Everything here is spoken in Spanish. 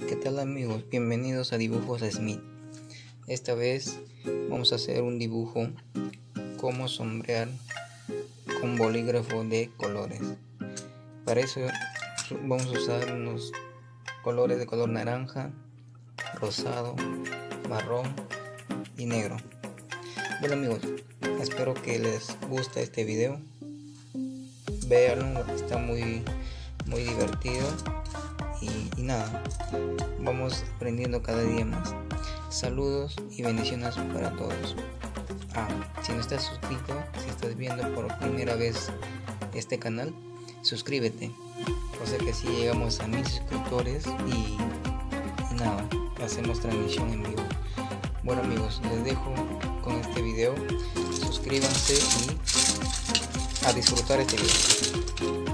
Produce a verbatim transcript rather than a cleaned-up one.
¿Qué tal amigos? Bienvenidos a Dibujos Smith. Esta vez vamos a hacer un dibujo como sombrear con bolígrafo de colores. Para eso vamos a usar unos colores de color naranja, rosado, marrón y negro. Bueno amigos, espero que les guste este video. Véanlo, está muy muy divertido. Y, y nada, vamos aprendiendo cada día más. Saludos y bendiciones para todos. Ah, si no estás suscrito, si estás viendo por primera vez este canal, suscríbete. O sea que así llegamos a mil suscriptores y, y nada, hacemos transmisión en vivo. Bueno amigos, les dejo con este video. Suscríbanse y a disfrutar este video.